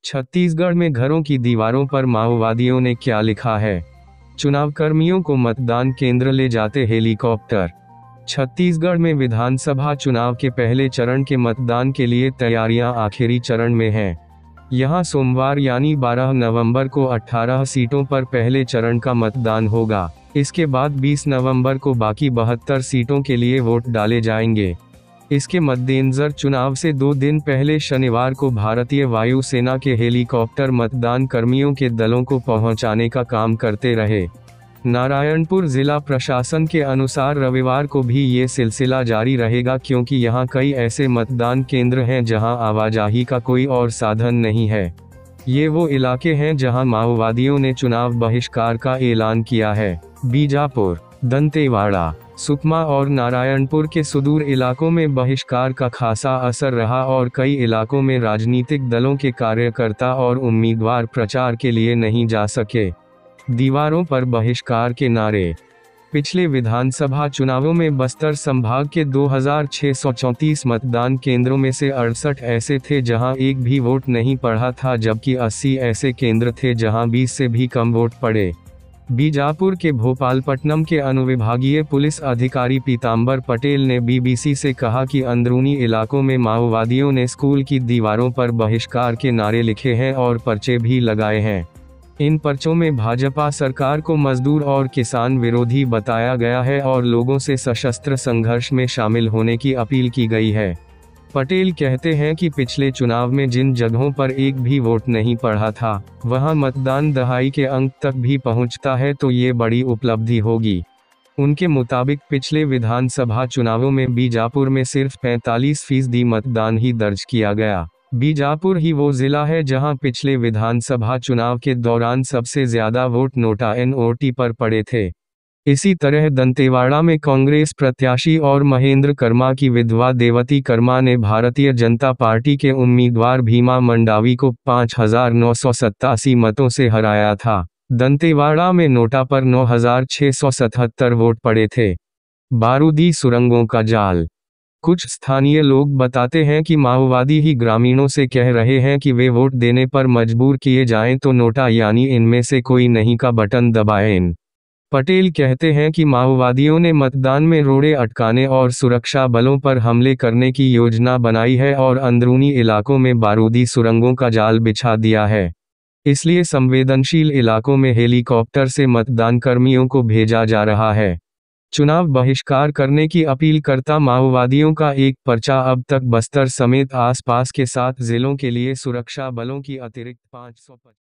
छत्तीसगढ़ में घरों की दीवारों पर माओवादियों ने क्या लिखा है। चुनाव कर्मियों को मतदान केंद्र ले जाते हेलीकॉप्टर। छत्तीसगढ़ में विधानसभा चुनाव के पहले चरण के मतदान के लिए तैयारियां आखिरी चरण में हैं। यहां सोमवार यानी 12 नवंबर को 18 सीटों पर पहले चरण का मतदान होगा। इसके बाद 20 नवंबर को बाकी 72 सीटों के लिए वोट डाले जाएंगे। इसके मद्देनजर चुनाव से 2 दिन पहले शनिवार को भारतीय वायुसेना के हेलीकॉप्टर मतदान कर्मियों के दलों को पहुंचाने का काम करते रहे। नारायणपुर जिला प्रशासन के अनुसार रविवार को भी ये सिलसिला जारी रहेगा, क्योंकि यहां कई ऐसे मतदान केंद्र हैं जहां आवाजाही का कोई और साधन नहीं है। ये वो इलाके हैं जहां माओवादियों ने चुनाव बहिष्कार का ऐलान किया है। बीजापुर, दंतेवाड़ा, सुकमा और नारायणपुर के सुदूर इलाकों में बहिष्कार का खासा असर रहा और कई इलाकों में राजनीतिक दलों के कार्यकर्ता और उम्मीदवार प्रचार के लिए नहीं जा सके। दीवारों पर बहिष्कार के नारे। पिछले विधानसभा चुनावों में बस्तर संभाग के 2634 मतदान केंद्रों में से 68 ऐसे थे जहां एक भी वोट नहीं पड़ा था, जबकि 80 ऐसे केंद्र थे जहां 20 से भी कम वोट पड़े। बीजापुर के भोपालपट्टनम के अनुविभागीय पुलिस अधिकारी पीतांबर पटेल ने बीबीसी से कहा कि अंदरूनी इलाकों में माओवादियों ने स्कूल की दीवारों पर बहिष्कार के नारे लिखे हैं और पर्चे भी लगाए हैं। इन पर्चों में भाजपा सरकार को मजदूर और किसान विरोधी बताया गया है और लोगों से सशस्त्र संघर्ष में शामिल होने की अपील की गई है। पटेल कहते हैं कि पिछले चुनाव में जिन जगहों पर एक भी वोट नहीं पड़ा था, वहां मतदान दहाई के अंक तक भी पहुंचता है तो ये बड़ी उपलब्धि होगी। उनके मुताबिक पिछले विधानसभा चुनावों में बीजापुर में सिर्फ 45% मतदान ही दर्ज किया गया। बीजापुर ही वो जिला है जहां पिछले विधानसभा चुनाव के दौरान सबसे ज्यादा वोट नोटा NOT पर पड़े थे। इसी तरह दंतेवाड़ा में कांग्रेस प्रत्याशी और महेंद्र कर्मा की विधवा देवती कर्मा ने भारतीय जनता पार्टी के उम्मीदवार भीमा मंडावी को 5987 मतों से हराया था। दंतेवाड़ा में नोटा पर 9677 वोट पड़े थे। बारूदी सुरंगों का जाल। कुछ स्थानीय लोग बताते हैं कि माओवादी ही ग्रामीणों से कह रहे हैं कि वे वोट देने पर मजबूर किए जाएं तो नोटा यानी इनमें से कोई नहीं का बटन दबाएं। पटेल कहते हैं कि माओवादियों ने मतदान में रोड़े अटकाने और सुरक्षा बलों पर हमले करने की योजना बनाई है और अंदरूनी इलाकों में बारूदी सुरंगों का जाल बिछा दिया है। इसलिए संवेदनशील इलाकों में हेलीकॉप्टर से मतदान कर्मियों को भेजा जा रहा है। चुनाव बहिष्कार करने की अपील करता माओवादियों का एक पर्चा अब तक बस्तर समेत आसपास के 7 जिलों के लिए सुरक्षा बलों की अतिरिक्त 500